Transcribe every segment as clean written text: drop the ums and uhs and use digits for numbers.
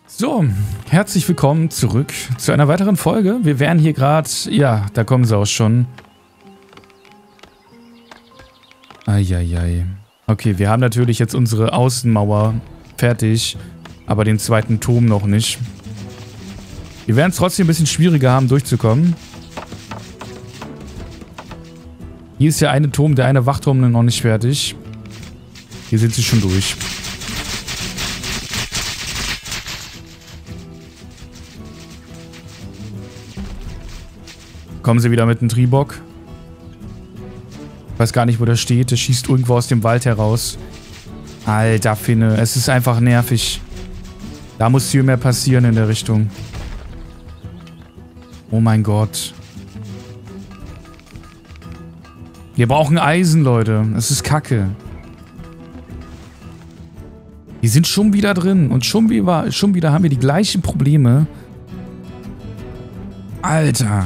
So, herzlich willkommen zurück zu einer weiteren Folge. Wir wären hier gerade... Ja, da kommen sie auch schon. Eieiei. Okay, wir haben natürlich jetzt unsere Außenmauer fertig, aber den zweiten Turm noch nicht. Wir werden es trotzdem ein bisschen schwieriger haben, durchzukommen. Hier ist der eine Turm, der eine Wachturm noch nicht fertig. Hier sind sie schon durch. Kommen sie wieder mit einem Tribok. Ich weiß gar nicht, wo der steht. Der schießt irgendwo aus dem Wald heraus. Alter Finne, es ist einfach nervig. Da muss viel mehr passieren in der Richtung. Oh mein Gott. Wir brauchen Eisen, Leute. Es ist Kacke. Die sind schon wieder drin. Und schon wieder haben wir die gleichen Probleme. Alter.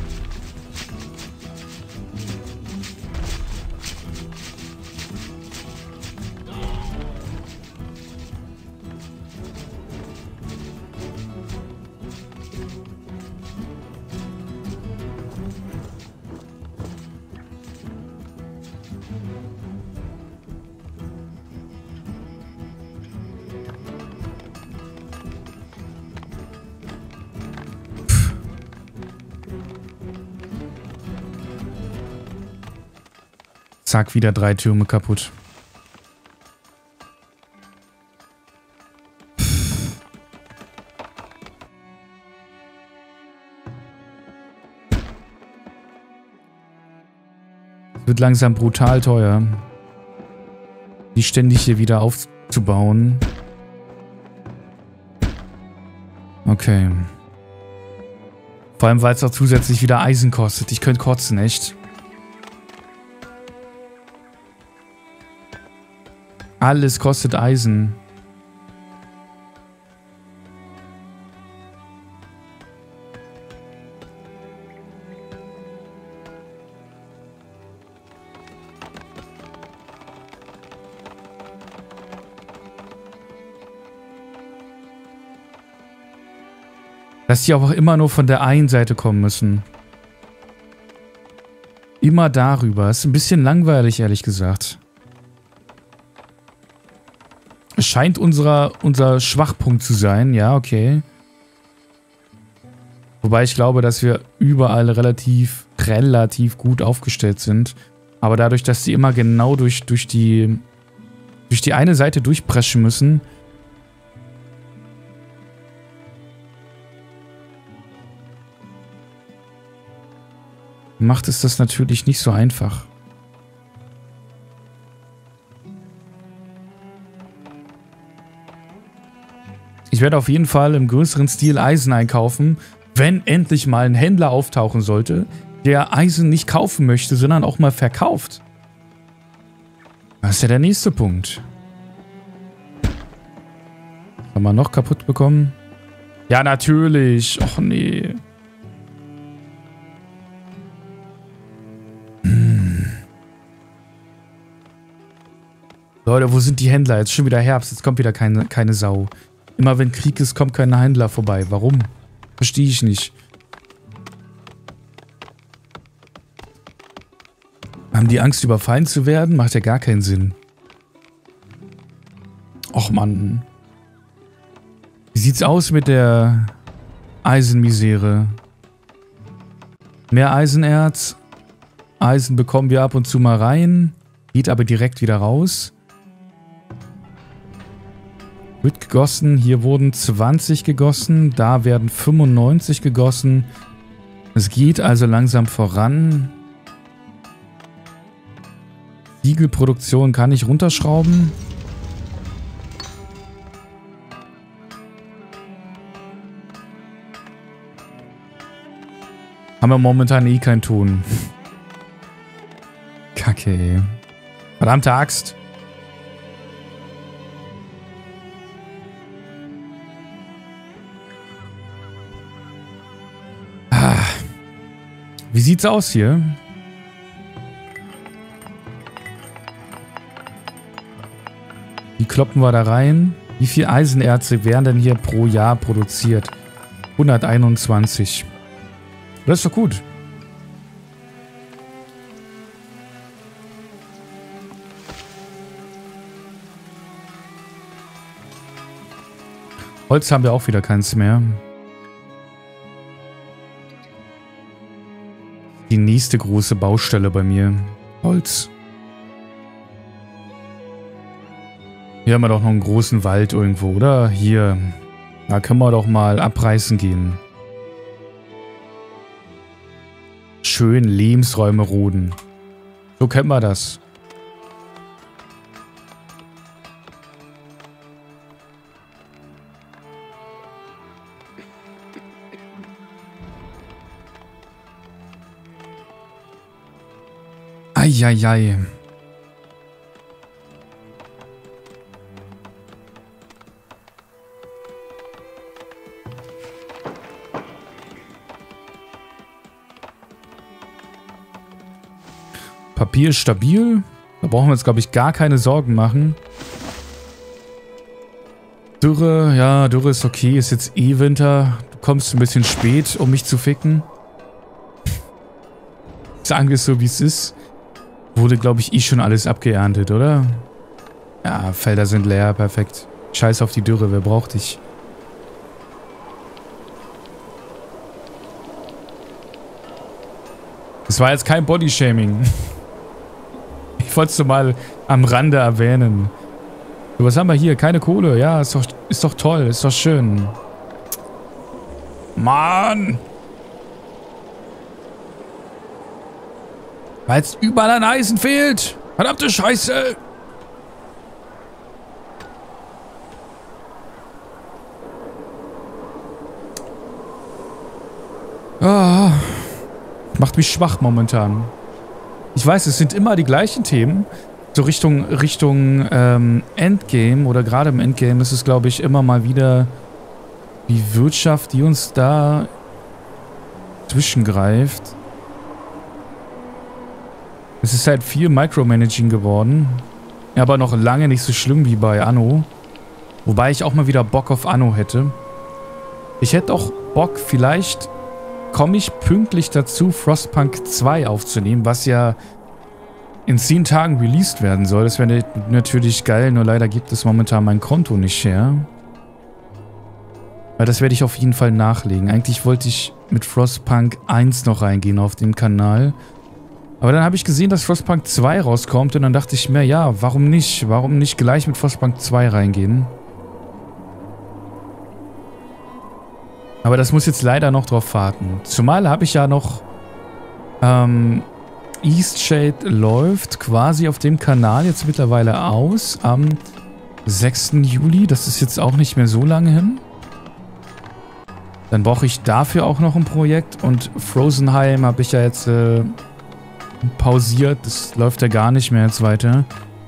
Zack, wieder 3 Türme kaputt. Es wird langsam brutal teuer, die ständig hier wieder aufzubauen. Okay. Vor allem, weil es auch zusätzlich wieder Eisen kostet. Ich könnte kotzen, echt. Alles kostet Eisen. Dass die aber auch immer nur von der einen Seite kommen müssen. Immer darüber. Ist ein bisschen langweilig, ehrlich gesagt. Es scheint unser Schwachpunkt zu sein. Ja, okay. Wobei ich glaube, dass wir überall relativ gut aufgestellt sind. Aber dadurch, dass sie immer genau durch die eine Seite durchpreschen müssen, macht es das natürlich nicht so einfach. Ich werde auf jeden Fall im größeren Stil Eisen einkaufen, wenn endlich mal ein Händler auftauchen sollte, der Eisen nicht kaufen möchte, sondern auch mal verkauft. Das ist ja der nächste Punkt. Haben wir noch kaputt bekommen? Ja, natürlich. Och nee. Leute, wo sind die Händler? Jetzt ist schon wieder Herbst, jetzt kommt wieder keine Sau. Immer wenn Krieg ist, kommt kein Händler vorbei. Warum? Verstehe ich nicht. Haben die Angst, überfallen zu werden? Macht ja gar keinen Sinn. Och Mann. Wie sieht's aus mit der Eisenmisere? Mehr Eisenerz. Eisen bekommen wir ab und zu mal rein. Geht aber direkt wieder raus. Wird gegossen. Hier wurden 20 gegossen. Da werden 95 gegossen. Es geht also langsam voran. Ziegelproduktion kann ich runterschrauben. Haben wir momentan eh keinen Ton. Kacke, ey. Verdammte Axt. Wie sieht's aus hier? Wie kloppen wir da rein? Wie viel Eisenerze werden denn hier pro Jahr produziert? 121. Das ist doch gut. Holz haben wir auch wieder keins mehr. Die nächste große Baustelle bei mir. Holz. Hier haben wir doch noch einen großen Wald irgendwo, oder? Hier. Da können wir doch mal abreißen gehen. Schön Lebensräume roden. So kennen wir das. Eieiei. Papier ist stabil. Da brauchen wir uns, glaube ich, gar keine Sorgen machen. Dürre, ja, Dürre ist okay. Ist jetzt eh Winter. Du kommst ein bisschen spät, um mich zu ficken. Sagen wir es so, wie es ist. Wurde, glaube ich, schon alles abgeerntet, oder? Ja, Felder sind leer, perfekt. Scheiß auf die Dürre, wer braucht dich? Das war jetzt kein Bodyshaming. Ich wollte es nur mal am Rande erwähnen. So, was haben wir hier? Keine Kohle. Ja, ist doch toll, ist doch schön. Mann! Weil jetzt überall an Eisen fehlt. Verdammte Scheiße. Ah, macht mich schwach momentan. Ich weiß, es sind immer die gleichen Themen. So Richtung Endgame oder gerade im Endgame ist es, glaube ich, immer mal wieder die Wirtschaft, die uns da zwischengreift. Es ist halt viel Micromanaging geworden. Aber noch lange nicht so schlimm wie bei Anno. Wobei ich auch mal wieder Bock auf Anno hätte. Ich hätte auch Bock, vielleicht komme ich pünktlich dazu, Frostpunk 2 aufzunehmen, was ja in 10 Tagen released werden soll. Das wäre natürlich geil, nur leider gibt es momentan mein Konto nicht her. Aber das werde ich auf jeden Fall nachlegen. Eigentlich wollte ich mit Frostpunk 1 noch reingehen auf dem Kanal. Aber dann habe ich gesehen, dass Frostpunk 2 rauskommt und dann dachte ich mir, ja, warum nicht? Warum nicht gleich mit Frostpunk 2 reingehen? Aber das muss jetzt leider noch drauf warten. Zumal habe ich ja noch Eastshade läuft quasi auf dem Kanal jetzt mittlerweile aus am 6. Juli. Das ist jetzt auch nicht mehr so lange hin. Dann brauche ich dafür auch noch ein Projekt und Frozenheim habe ich ja jetzt pausiert. Das läuft ja gar nicht mehr jetzt weiter.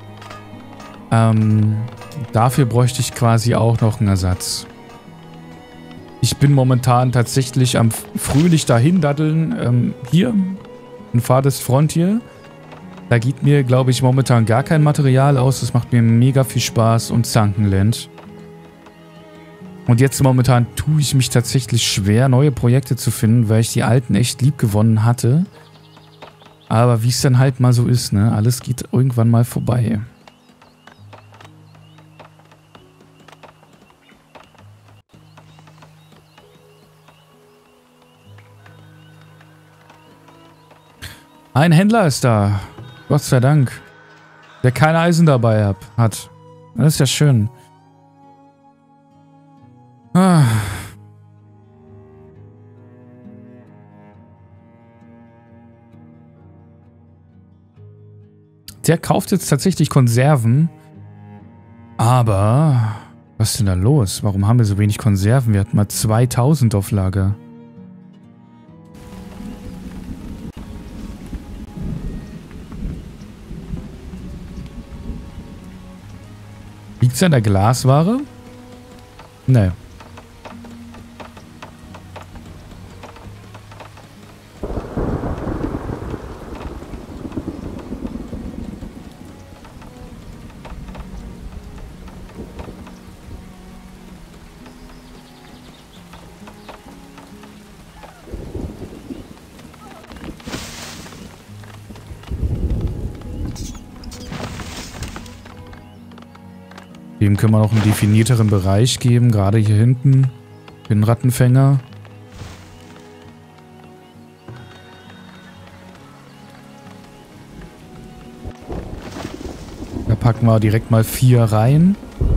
Dafür bräuchte ich quasi auch noch einen Ersatz. Ich bin momentan tatsächlich am fröhlich dahin daddeln. Hier, in Farthest Frontier. Da geht mir, glaube ich, momentan gar kein Material aus. Das macht mir mega viel Spaß. Und Zankenland. Und jetzt momentan tue ich mich tatsächlich schwer, neue Projekte zu finden, weil ich die alten echt lieb gewonnen hatte. Aber wie es dann halt mal so ist, ne? Alles geht irgendwann mal vorbei. Ein Händler ist da. Gott sei Dank. Der kein Eisen dabei hat. Das ist ja schön. Ah. Der kauft jetzt tatsächlich Konserven. Aber was ist denn da los? Warum haben wir so wenig Konserven? Wir hatten mal 2000 auf Lager. Liegt es an der Glasware? Nee. Dem können wir noch einen definierteren Bereich geben, gerade hier hinten. Den Rattenfänger. Da packen wir direkt mal 4 rein.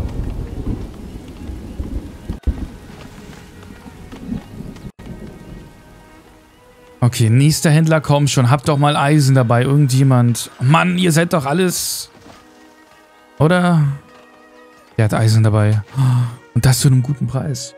Okay, nächster Händler, komm schon. Habt doch mal Eisen dabei. Irgendjemand. Mann, ihr seid doch alles... Oder? Der hat Eisen dabei. Und das zu einem guten Preis.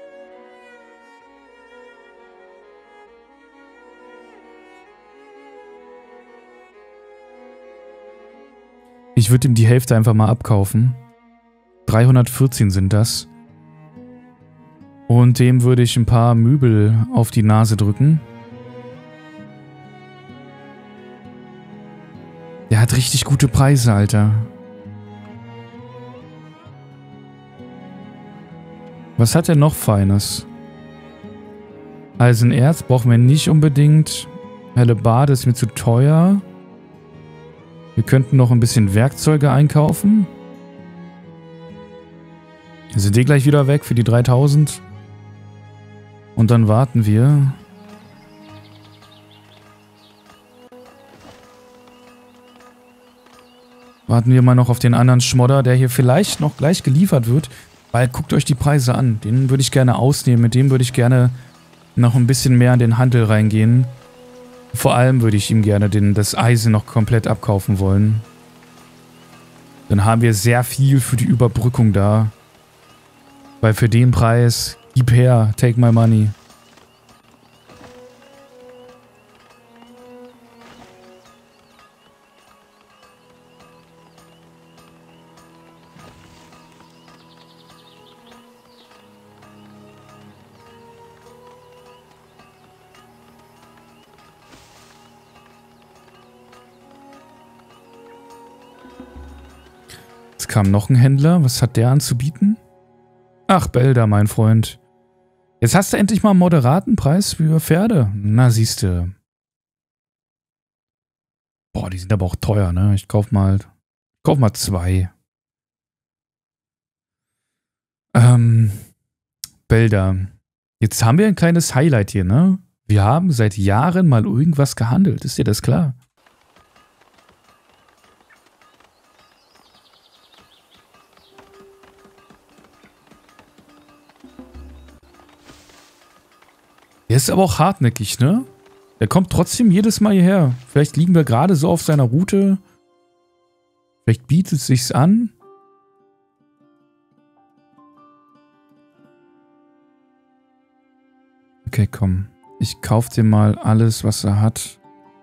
Ich würde ihm die Hälfte einfach mal abkaufen. 314 sind das. Und dem würde ich ein paar Möbel auf die Nase drücken. Der hat richtig gute Preise, Alter. Was hat er noch Feines? Eisenerz brauchen wir nicht unbedingt. Hellebarde ist mir zu teuer. Wir könnten noch ein bisschen Werkzeuge einkaufen. Sind die gleich wieder weg für die 3000? Und dann warten wir. Warten wir mal noch auf den anderen Schmodder, der hier vielleicht noch gleich geliefert wird. Weil guckt euch die Preise an. Den würde ich gerne ausnehmen. Mit dem würde ich gerne noch ein bisschen mehr in den Handel reingehen. Vor allem würde ich ihm gerne das Eisen noch komplett abkaufen wollen. Dann haben wir sehr viel für die Überbrückung da. Weil für den Preis, gib her, take my money. Jetzt kam noch ein Händler. Was hat der anzubieten? Ach, Belda, mein Freund. Jetzt hast du endlich mal einen moderaten Preis für Pferde. Na, siehste. Boah, die sind aber auch teuer, ne? Ich kauf mal 2. Belda. Jetzt haben wir ein kleines Highlight hier, ne? Wir haben seit Jahren mal irgendwas gehandelt. Ist dir das klar? Der ist aber auch hartnäckig, ne? Der kommt trotzdem jedes Mal hierher. Vielleicht liegen wir gerade so auf seiner Route. Vielleicht bietet es sich an. Okay, komm. Ich kaufe dir mal alles, was er hat,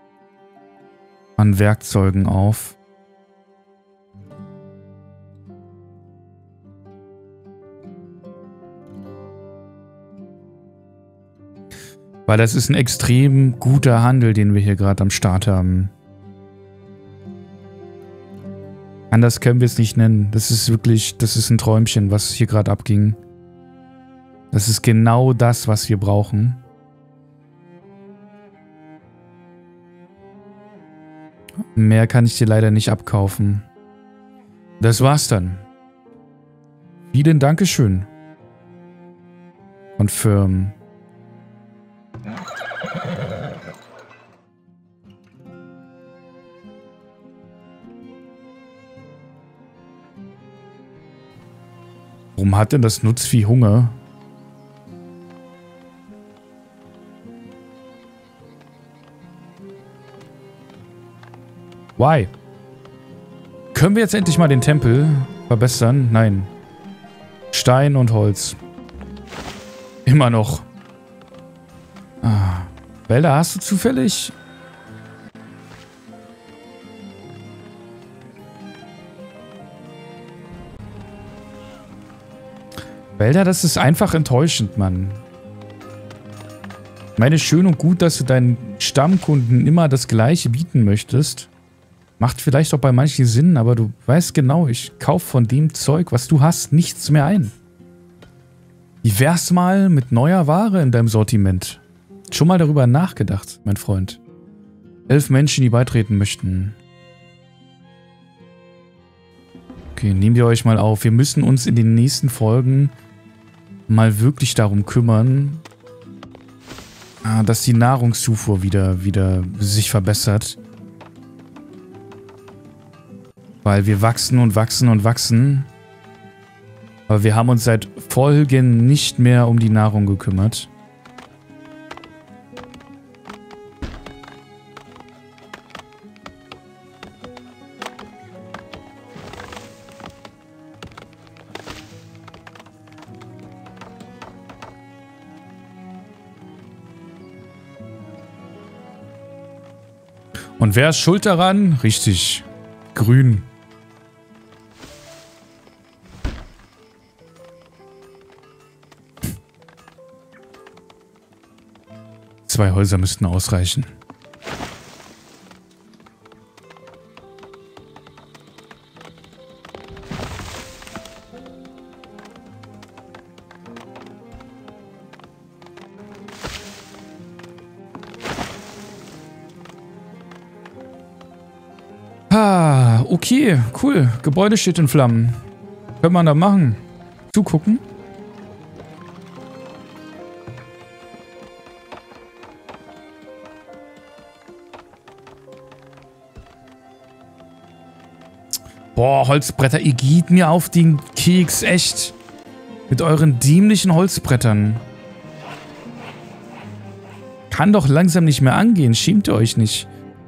an Werkzeugen auf. Weil das ist ein extrem guter Handel, den wir hier gerade am Start haben. Anders können wir es nicht nennen. Das ist wirklich, das ist ein Träumchen, was hier gerade abging. Das ist genau das, was wir brauchen. Mehr kann ich dir leider nicht abkaufen. Das war's dann. Vielen Dankeschön. Und Firmen. Warum hat denn das Nutzvieh Hunger? Why? Können wir jetzt endlich mal den Tempel verbessern? Nein. Stein und Holz. Immer noch. Ah. Belda, hast du zufällig... Belda, das ist einfach enttäuschend, Mann. Ich meine, schön und gut, dass du deinen Stammkunden immer das Gleiche bieten möchtest. Macht vielleicht auch bei manchen Sinn, aber du weißt genau, ich kaufe von dem Zeug, was du hast, nichts mehr ein. Wie wär's mal mit neuer Ware in deinem Sortiment? Schon mal darüber nachgedacht, mein Freund. 11 Menschen, die beitreten möchten. Okay, nehmen wir euch mal auf. Wir müssen uns in den nächsten Folgen mal wirklich darum kümmern, dass die Nahrungszufuhr wieder sich verbessert. Weil wir wachsen und wachsen und wachsen. Aber wir haben uns seit Folgen nicht mehr um die Nahrung gekümmert. Und wer ist schuld daran? Richtig. Grün. Zwei Häuser müssten ausreichen. Okay, cool. Gebäude steht in Flammen. Können wir da machen? Zugucken? Boah, Holzbretter, ihr geht mir auf den Keks, echt. Mit euren dämlichen Holzbrettern. Kann doch langsam nicht mehr angehen, schämt ihr euch nicht.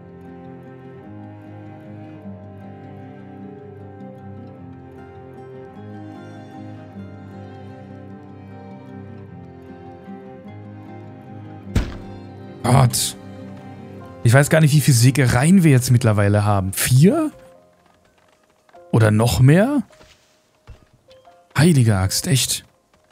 Gott. Ich weiß gar nicht, wie viele Sägereien wir jetzt mittlerweile haben. 4? Oder noch mehr? Heilige Axt, echt.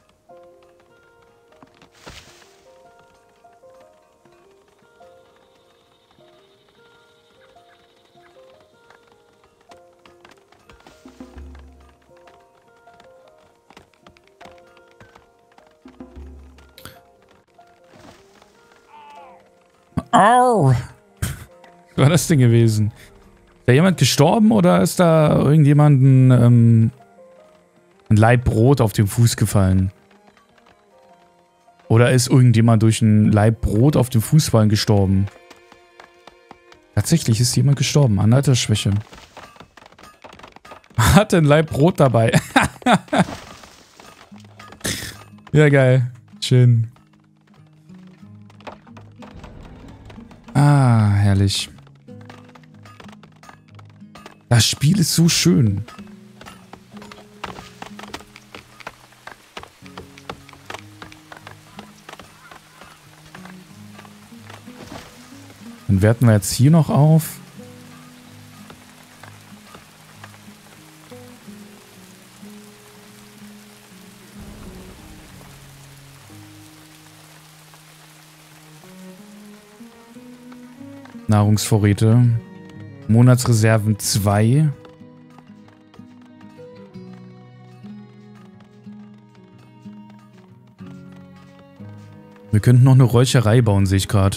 Au! Was war das denn gewesen? Ist da jemand gestorben oder ist da irgendjemand ein Laib Brot auf den Fuß gefallen? Oder ist irgendjemand durch ein Laib Brot auf dem Fußballen gestorben? Tatsächlich ist jemand gestorben an Altersschwäche. Hatte ein Laib Brot dabei. Ja, geil. Schön. Ah, herrlich. Das Spiel ist so schön. Dann werten wir jetzt hier noch auf. Nahrungsvorräte. Monatsreserven 2. Wir könnten noch eine Räucherei bauen, sehe ich gerade.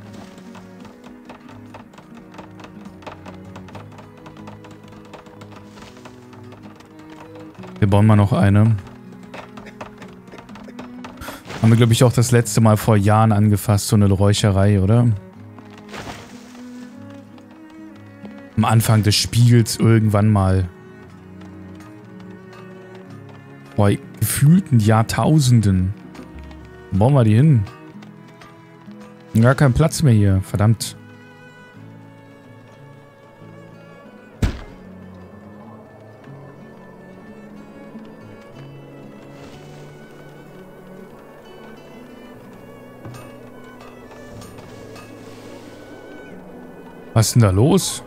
Wir bauen mal noch eine. Haben wir, glaube ich, auch das letzte Mal vor Jahren angefasst, so eine Räucherei, oder? Am Anfang des Spiels irgendwann mal. Vor gefühlten Jahrtausenden. Wo bauen wir die hin? Gar kein Platz mehr hier. Verdammt. Was ist denn da los?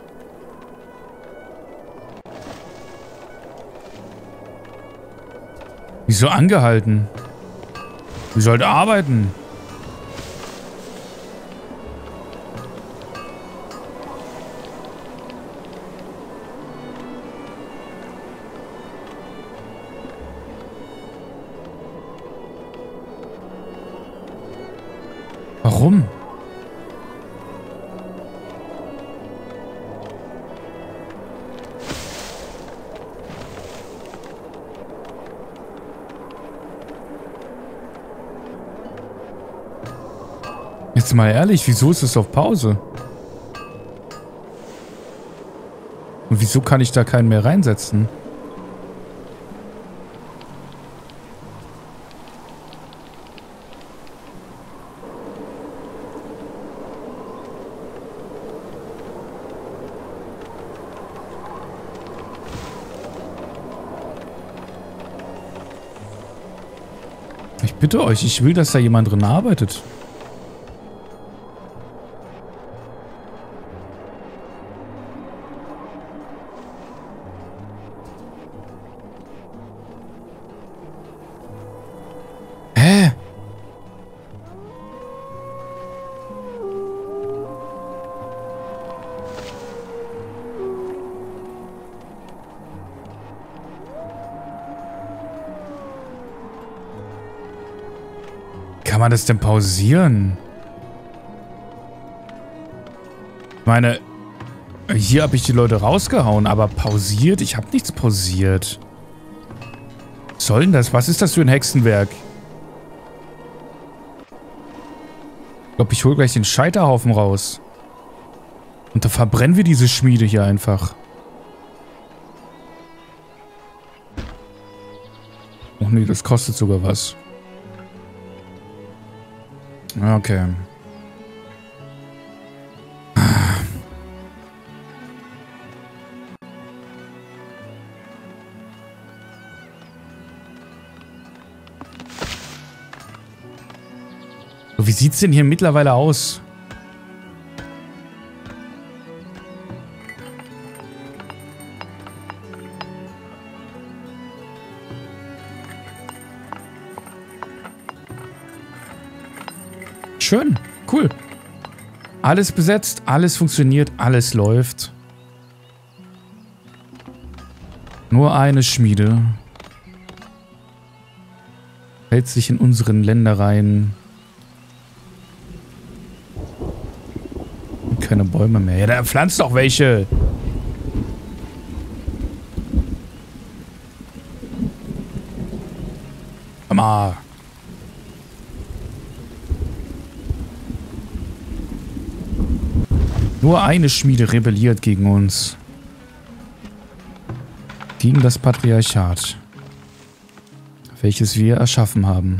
Wieso angehalten? Wir sollten arbeiten. Warum? Jetzt mal ehrlich, wieso ist es auf Pause? Und wieso kann ich da keinen mehr reinsetzen? Ich bitte euch, ich will, dass da jemand drin arbeitet. Hä? Kann man das denn pausieren? Ich meine, hier habe ich die Leute rausgehauen, aber pausiert? Ich habe nichts pausiert. Was soll denn das? Was ist das für ein Hexenwerk? Ich glaube, ich hole gleich den Scheiterhaufen raus. Und da verbrennen wir diese Schmiede hier einfach. Oh nee, das kostet sogar was. Okay. Wie sieht's denn hier mittlerweile aus? Schön, cool. Alles besetzt, alles funktioniert, alles läuft. Nur eine Schmiede hält sich in unseren Ländereien. Keine Bäume mehr. Ja, da pflanzt doch welche. Mal. Nur eine Schmiede rebelliert gegen uns. Gegen das Patriarchat, welches wir erschaffen haben.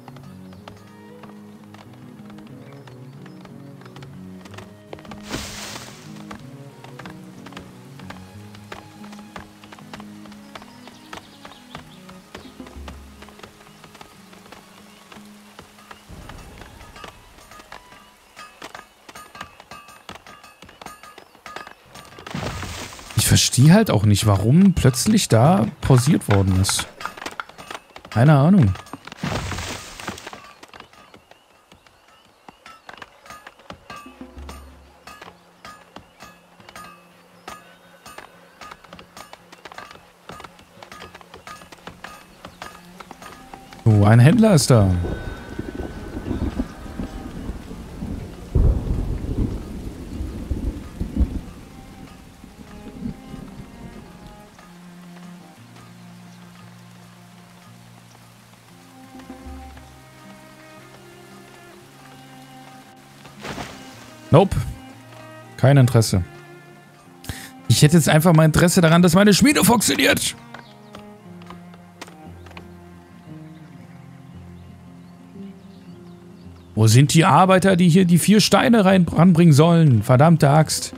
Ich verstehe halt auch nicht, warum plötzlich da pausiert worden ist. Keine Ahnung. Oh, ein Händler ist da. Nope. Kein Interesse. Ich hätte jetzt einfach mal Interesse daran, dass meine Schmiede funktioniert. Wo sind die Arbeiter, die hier die 4 Steine ranbringen sollen? Verdammte Axt.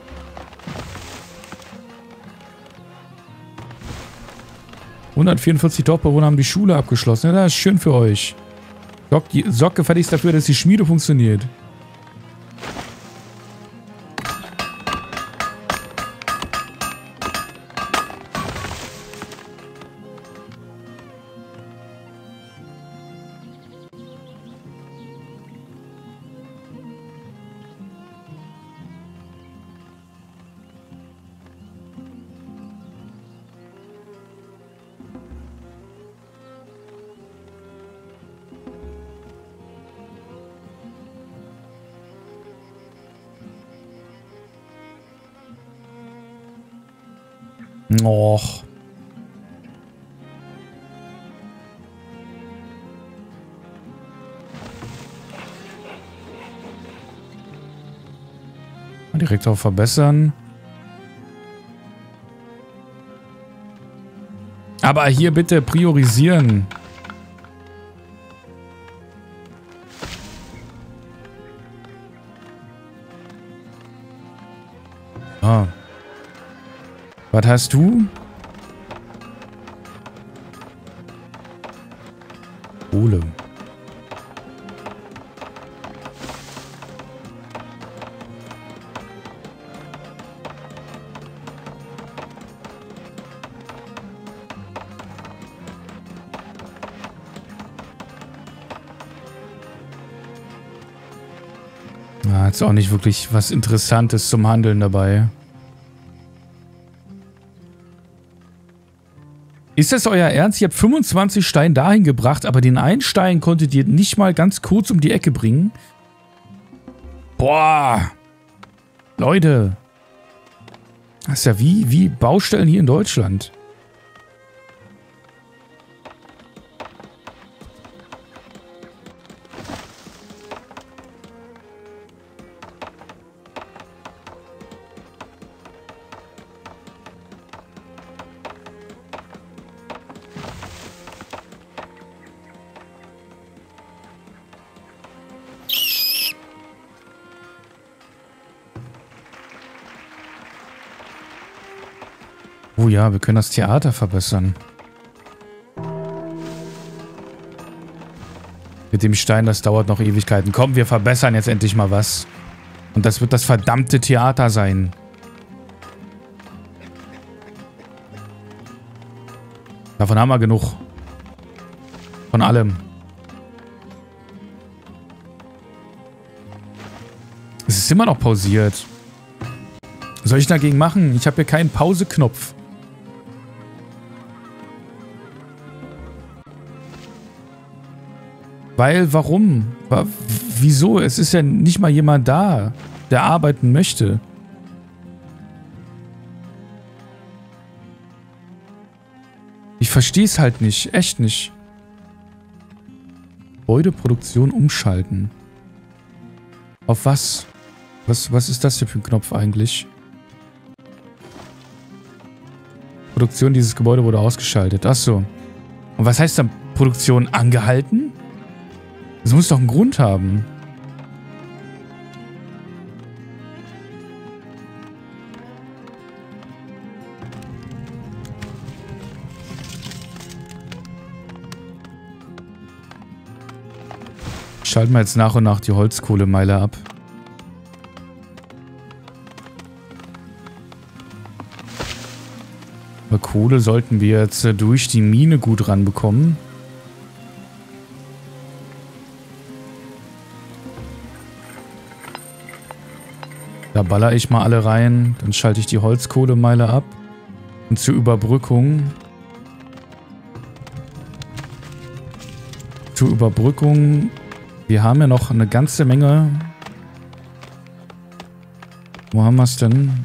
...144 Dorfbewohner haben die Schule abgeschlossen. Ja, das ist schön für euch. Sorgt gefälligst dafür, dass die Schmiede funktioniert. Och. direkt auf verbessern. Aber hier bitte priorisieren. Ah. Was hast du? Kohle. Ja, jetzt auch nicht wirklich was Interessantes zum Handeln dabei. Ist das euer Ernst? Ihr habt 25 Steine dahin gebracht, aber den einen Stein konntet ihr nicht mal ganz kurz um die Ecke bringen? Boah! Leute! Das ist ja wie Baustellen hier in Deutschland. Oh ja, wir können das Theater verbessern. Mit dem Stein, das dauert noch Ewigkeiten. Komm, wir verbessern jetzt endlich mal was. Und das wird das verdammte Theater sein. Davon haben wir genug. Von allem. Es ist immer noch pausiert. Was soll ich dagegen machen? Ich habe hier keinen Pause-Knopf. Weil, warum? Wieso? Es ist ja nicht mal jemand da, der arbeiten möchte. Ich verstehe es halt nicht. Echt nicht. Gebäudeproduktion umschalten. Auf was? Was ist das hier für ein Knopf eigentlich? Produktion dieses Gebäude wurde ausgeschaltet. Achso. Und was heißt dann Produktion angehalten? Das muss doch einen Grund haben. Schalten wir jetzt nach und nach die Holzkohlemeile ab. Bei Kohle sollten wir jetzt durch die Mine gut ranbekommen. Da baller ich mal alle rein. Dann schalte ich die Holzkohlemeile ab. Und zur Überbrückung. Wir haben ja noch eine ganze Menge. Wo haben wir es denn?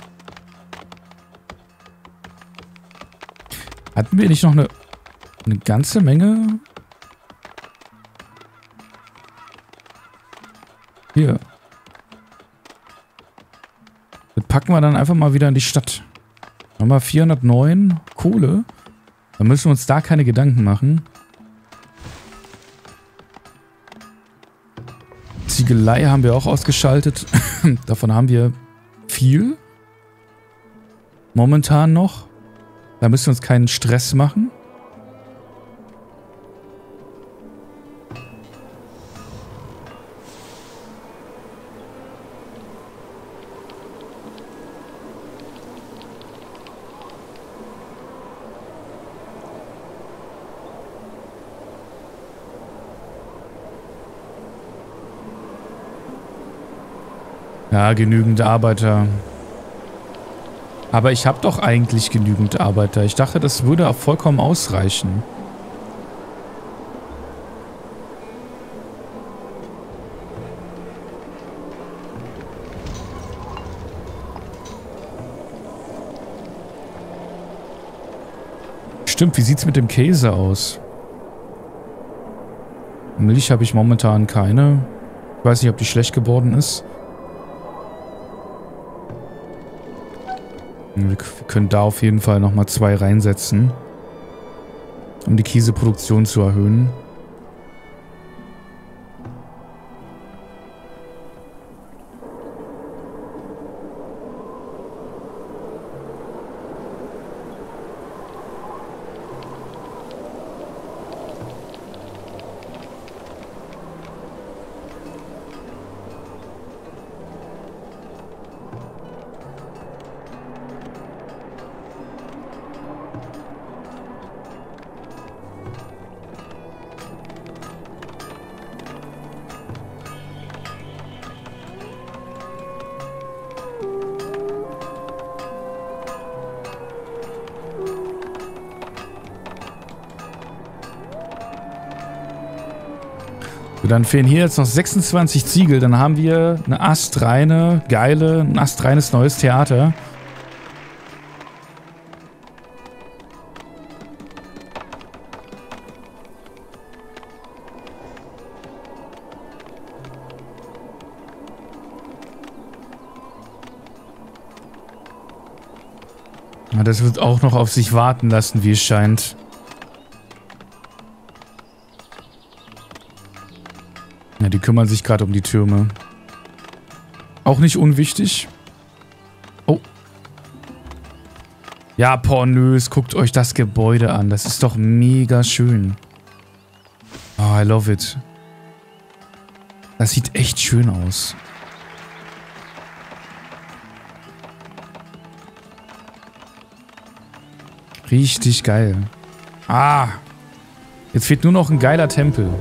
Hatten wir nicht noch eine ganze Menge? Hier. Das packen wir dann einfach mal wieder in die Stadt. Nochmal 409 Kohle. Dann müssen wir uns da keine Gedanken machen. Ziegelei haben wir auch ausgeschaltet. Davon haben wir viel. Momentan noch. Da müssen wir uns keinen Stress machen. Ja, genügend Arbeiter. Aber ich habe doch eigentlich genügend Arbeiter. Ich dachte, das würde auch vollkommen ausreichen. Stimmt, wie sieht's mit dem Käse aus? Milch habe ich momentan keine. Ich weiß nicht, ob die schlecht geworden ist. Wir können da auf jeden Fall nochmal 2 reinsetzen, um die Kieseproduktion zu erhöhen. Dann fehlen hier jetzt noch 26 Ziegel. Dann haben wir ein astreines neues Theater. Ja, das wird auch noch auf sich warten lassen, wie es scheint. Ja, die kümmern sich gerade um die Türme. Auch nicht unwichtig. Oh. Ja, pornös. Guckt euch das Gebäude an. Das ist doch mega schön. Oh, I love it. Das sieht echt schön aus. Richtig geil. Ah. Jetzt fehlt nur noch ein geiler Tempel.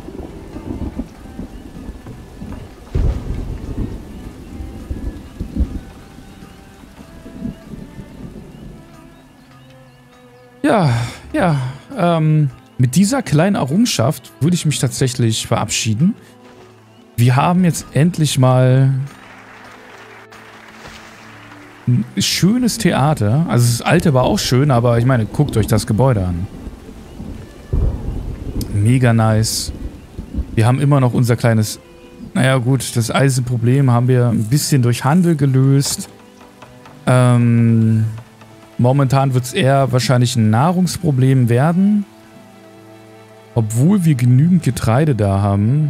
Mit dieser kleinen Errungenschaft würde ich mich tatsächlich verabschieden. Wir haben jetzt endlich mal ein schönes Theater. Also das alte war auch schön, aber ich meine, guckt euch das Gebäude an. Mega nice. Wir haben immer noch unser kleines... Naja gut, das Eisenproblem haben wir ein bisschen durch Handel gelöst. Momentan wird es eher wahrscheinlich ein Nahrungsproblem werden. Obwohl wir genügend Getreide da haben.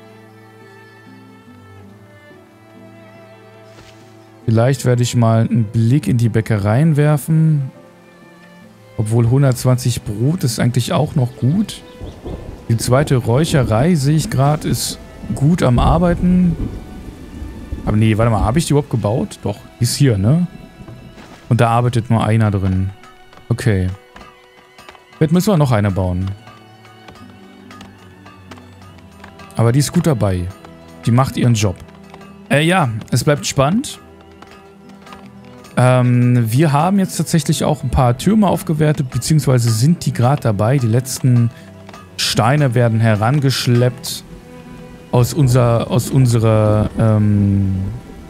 Vielleicht werde ich mal einen Blick in die Bäckereien werfen. Obwohl 120 Brot ist eigentlich auch noch gut. Die zweite Räucherei, sehe ich gerade, ist gut am Arbeiten. Aber nee, warte mal, habe ich die überhaupt gebaut? Doch, die ist hier, ne? Und da arbeitet nur einer drin. Okay. Jetzt müssen wir noch eine bauen. Aber die ist gut dabei. Die macht ihren Job. Ja, es bleibt spannend. Wir haben jetzt tatsächlich auch ein paar Türme aufgewertet, beziehungsweise sind die gerade dabei. Die letzten Steine werden herangeschleppt aus unserem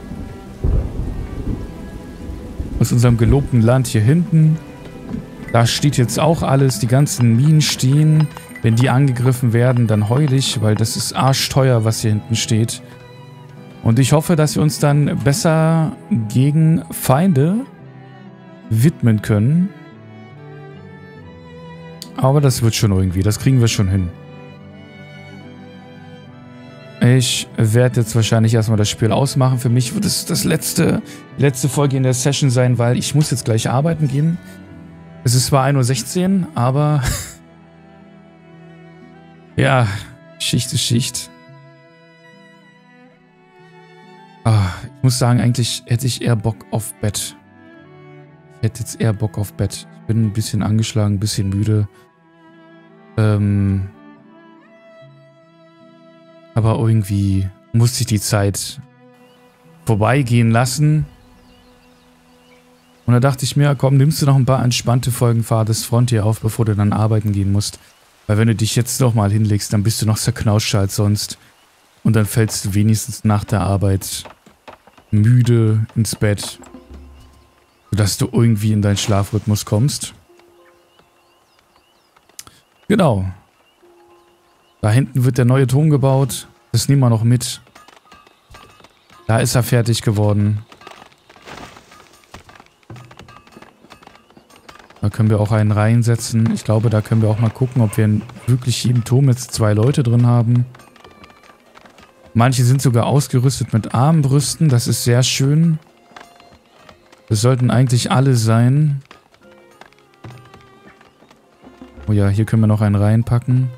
gelobten Land hier hinten. Da steht jetzt auch alles. Die ganzen Minen stehen. Wenn die angegriffen werden, dann heul ich, weil das ist arschteuer, was hier hinten steht. Und ich hoffe, dass wir uns dann besser gegen Feinde widmen können. Aber das wird schon irgendwie. Das kriegen wir schon hin. Ich werde jetzt wahrscheinlich erstmal das Spiel ausmachen. Für mich wird es die letzte Folge in der Session sein, weil ich muss jetzt gleich arbeiten gehen. Es ist zwar 1:16 Uhr, aber ja, Schicht ist Schicht. Ich muss sagen, eigentlich hätte ich eher Bock auf Bett. Ich hätte jetzt eher Bock auf Bett. Ich bin ein bisschen angeschlagen, ein bisschen müde. Aber irgendwie musste ich die Zeit vorbeigehen lassen. Und da dachte ich mir, komm, nimmst du noch ein paar entspannte Folgen Farthest Frontier auf, bevor du dann arbeiten gehen musst. Weil wenn du dich jetzt noch mal hinlegst, dann bist du noch zerknautschter als sonst. Und dann fällst du wenigstens nach der Arbeit müde ins Bett. Sodass du irgendwie in deinen Schlafrhythmus kommst. Genau. Da hinten wird der neue Turm gebaut. Das nehmen wir noch mit. Da ist er fertig geworden. können wir auch einen reinsetzen. Ich glaube, da können wir auch mal gucken, ob wir in wirklich jedem Turm jetzt 2 Leute drin haben. Manche sind sogar ausgerüstet mit Armbrüsten. Das ist sehr schön. Das sollten eigentlich alle sein. Oh ja, hier können wir noch einen reinpacken.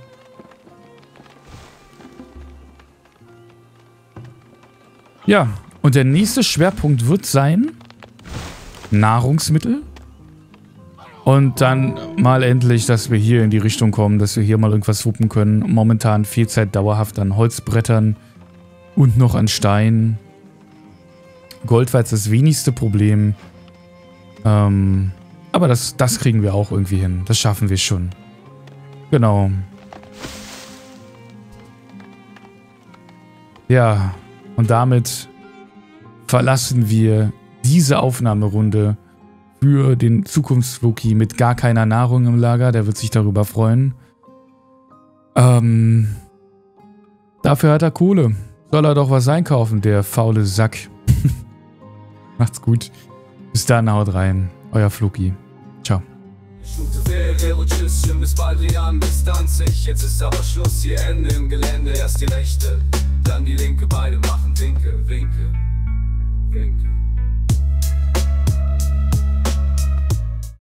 Ja, und der nächste Schwerpunkt wird sein Nahrungsmittel. Und dann mal endlich, dass wir hier in die Richtung kommen, dass wir hier mal irgendwas wuppen können. Momentan fehlt es halt dauerhaft an Holzbrettern und noch an Stein. Gold war jetzt das wenigste Problem. Aber das kriegen wir auch irgendwie hin. Das schaffen wir schon. Genau. Ja, und damit verlassen wir diese Aufnahmerunde für den Zukunftsfloki mit gar keiner Nahrung im Lager. Der wird sich darüber freuen. Dafür hat er Kohle. Soll er doch was einkaufen, der faule Sack. Macht's gut. Bis dann, haut rein. Euer Floki. Ciao. Bis bald, Rian, bis Danzig. Jetzt ist aber Schluss, hier Ende im Gelände. Erst die rechte, dann die linke, beide machen Winke, Winke, Winke.